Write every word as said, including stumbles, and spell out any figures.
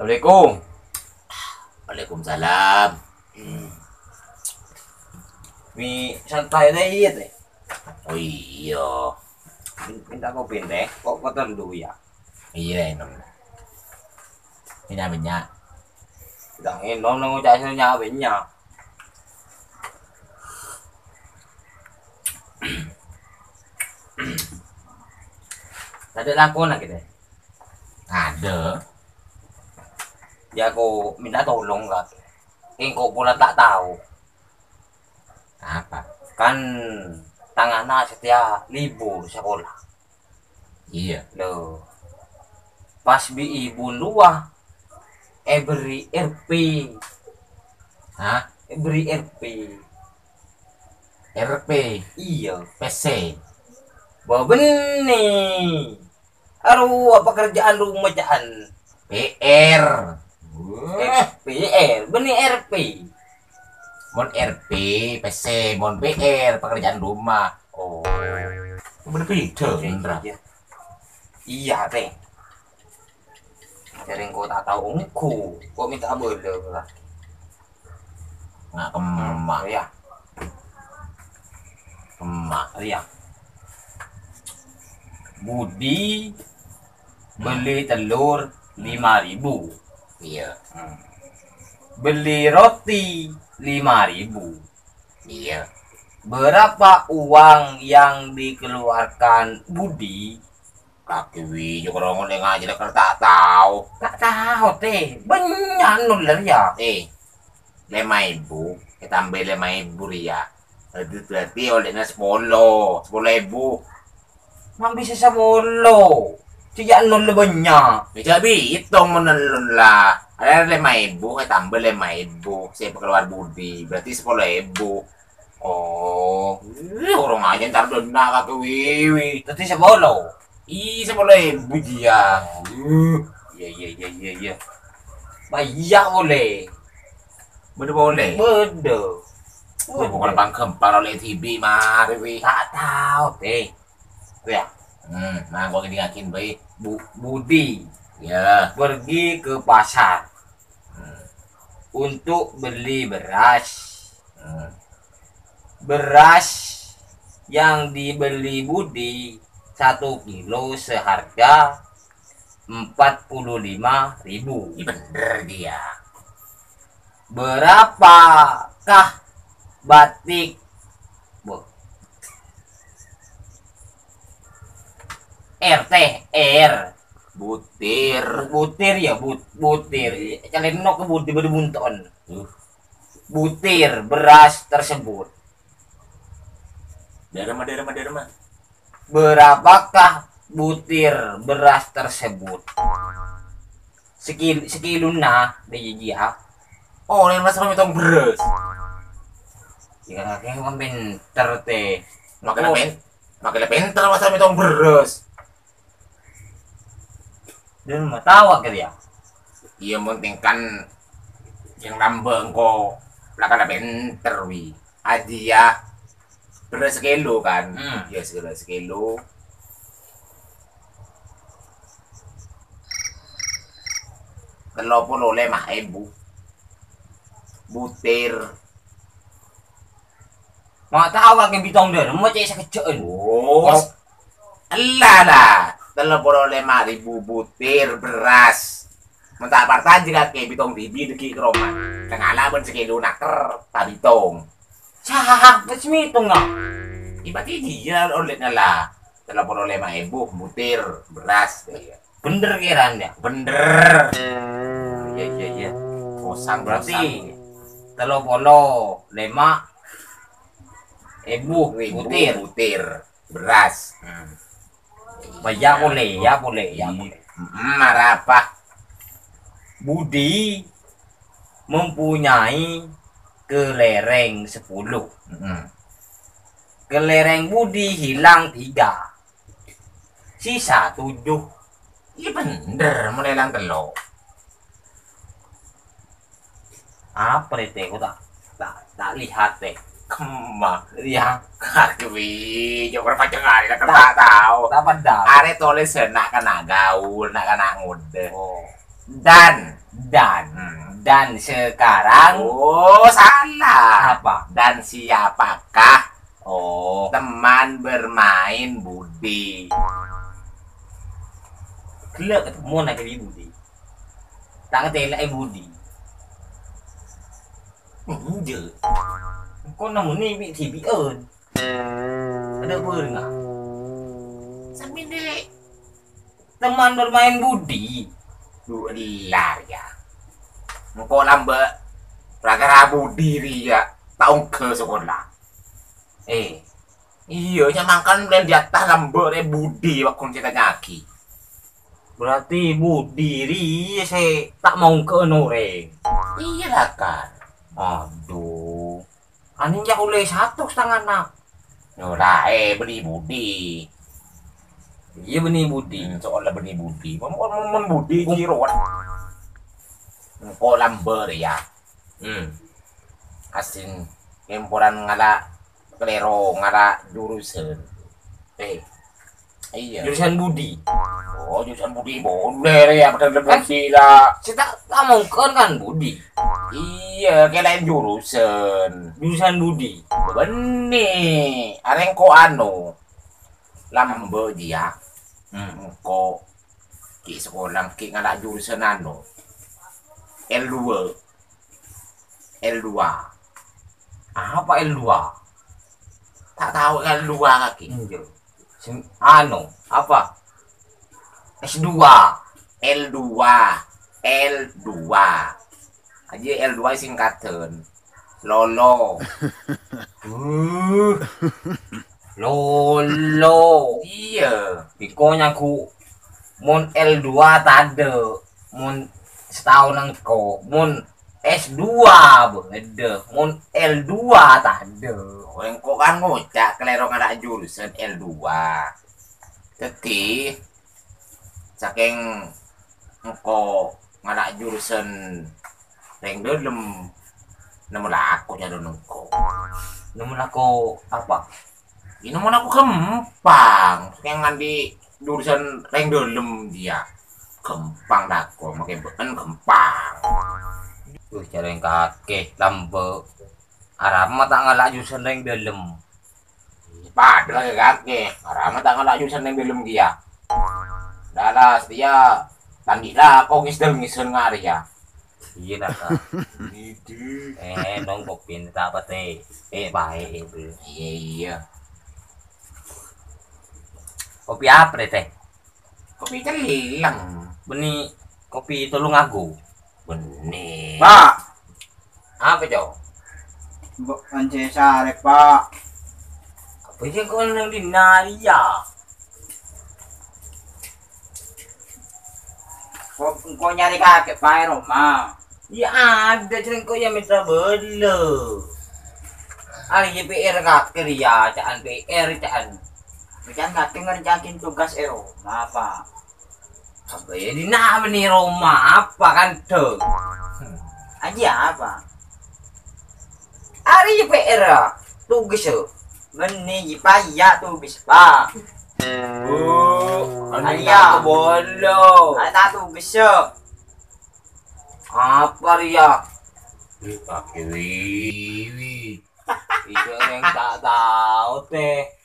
Assalamualaikum. Waalaikumsalam. Hmm. Mi santai deh deh. Oh iya. Minta kopi deh. Kok kotor dulu ya? Iya nom. Minyak minyak. Đang enom nó chạy theo nhau với nhau. Tadi laku nak kita. Ada. Ya aku minta tolong lah. Engkau pula tak tahu. Apa? Kan tangan anak setia libur sekolah. Iya. Loh. Pas bi ibu luah. Eh beri R P. Hah? Eh beri R P. R P. Iya. P C. Bawa benih. Aduh, apa kerjaan rumah jaan? P R. R P R, benih R P. Mon R P, P C, mon P R, pekerjaan rumah. Oh, Berbeda, Indra. iya. Iya teh. Jadi kau tak tahu engkau, kau minta boleh lah. Nggak kemak, Ya, kemak. ya. Budi beli telur lima ribu. Iya. Hmm. Beli roti lima ribu. Iya. Berapa uang yang dikeluarkan Budi? Kaki wiju kerongol yang aja dah tak tahu. Tak tahu teh, banyak nular ya. Eh, lima ibu, kita ambil lima ibu ya. Itu berarti olehnya sepuluh, sepuluh ibu. Mang bisa semolo. Tidak nol banyak. Ya jadi hitung menelun lah. Ada lima ibu, kita ambil lima ibu. Saya keluar Budi, berarti sepuluh ibu. Oh, Ih, orang aja ntar denda kaki wiwi. tadi semolo. Ih, sepuluh ibu dia. Uh, iya iya iya iya iya. Banyak boleh. Bener boleh. Bedo. Oh, bukan bang kempar oleh T V mari wi. Tak tahu teh. Ya, Hmm, nah gua gini yakin baik. Bu Budi Ya. pergi ke pasar Hmm. untuk beli beras. Hmm. Beras yang dibeli Budi satu kilo seharga empat puluh lima ribu. Ini bener dia. Berapakah batik Bu, R T R Butir. butir ya but butir kalian no ke butir berbunton Uh, butir beras tersebut daerah mah daerah mah daerah mah. berapakah butir beras tersebut sekil sekiluna dia Oh, yang mas kami tong beres. jika kakek kan pinter teh Makanya pen, makanya pinter mas kami tong beres. dan mau tahu akhirnya Iya penting kan yang nambah engko lah kan pinter wi. Hadiah beres sekilo kan. Hmm. Ya sekilo sekilo. Kalau pun oleh mah ibu. Butir. mau tahu kakek bitong deh mau cek sekecil Oh, elah lah. Telepon oleh lima ribu butir beras. Mentah partan jika ke bitong bibi deki ke rumah. Tengah laban sekilo naker tabitong. sah resmi itu nggak Ibati dia oleh lah. Telepon oleh lima ribu butir beras. bener kiranya Bener. iya iya iya Kosang berarti telur polo lima ibu butir butir butir beras. hmm. ya boleh ya boleh ya boleh Hmm, marah apa? Budi mempunyai kelereng sepuluh Hmm. kelereng Budi hilang tiga sisa tujuh Iya bener melelang telur. apa itu aku tak tak tak lihat teh Kemak. ya Kaki wih, jangan pacar kali lah tak tahu. tak pada Are tulis nak kena gaul, nak kena ngode. oh Dan Dan Hmm. dan sekarang Oh, salah. apa? Dan siapakah Oh, teman bermain Budi? gelap ketemu nak di Budi. Tak ketelak eh Budi. Inje. Kau namun ni bi T V on. Ada apa dengar? Sambil dek. Teman bermain Budi. Dua liar ya. Engkau lambat. Prakara Budi ria. Tahu ke sekolah. Eh, Iya, nyamangkan belian di atas lambat eh Budi waktu cerita nyaki. berarti Budi ri saya tak mau ke noreng. Iya lah kan. Aduh. Aninya oleh satu setengah nak. Yaudah, eh beli Budi. Iya benih Budi. Hmm, soalnya beli Budi. Mon mon Budi kiruan. Engkau lambat ya. Hmm. Asin kempuran ngala kelero ngala jurusan. Eh, iya. Jurusan Budi. Oh, jurusan Budi boleh ya, betul betul Budi lah. Saya tak, tak mau kan kan Budi. Iya, kayak lain jurusan. Jurusan Budi. Benih, areng ko ano, lambe dia. Hmm. Ko ki sekolah ki ngala jurusan ano. L dua. L dua. Apa L dua? Tak tahu L dua kaki. Injo. Sem- Anu, apa? S dua. L dua. L dua. Aja L dua singkatan. Lolo. Uh. Lolo. Iya. Pikonya ku mun L dua tak ada. Mun setahun engko. Mun S dua beda. Mun L dua tak ada. Engko kan ngocak kelero ada jurusan L dua. Tapi saking engko ngada jurusan ring dalam nemu laku jadi engko. Namun aku apa? Ini mau aku kempang, yang ngandi jurusan ring dalam dia. Kempang daku makin beken kempang. Tuh cara yang kakek lambe. Arama tak ngalak jurusan ring dalam. Padahal ya kakek, karena tak ngalak jurusan ring dalam dia. Dalas dia tandila kok ngisel ngisel ngaria. Iya dah kak. Eh nong kopin tak apa teh. Eh baik itu. Iya iya. Kopi apa deh teh? Kopi hilang. Beni kopi tolong aku. Benih. Pak, Apa cow? Mbok ance sarek, Pak. Apa sih kau nang di Naria? Kok engko nyari kakek Pak Roma. Ya ada cereng kau yang minta bela. Ali P R kakek ya, caan P R caan. Bikin kakek ngerjakin tugas e Roma, Pak. Apa ya di nama nih Roma apa kan tuh? Aja apa? Ali P R tugas tuh. Benih jipaya tugas, Pak. Oh, Alia. bolo. Ada tugas yo. Apa Ria? Pakai wiwi. Itu yang tak tahu teh.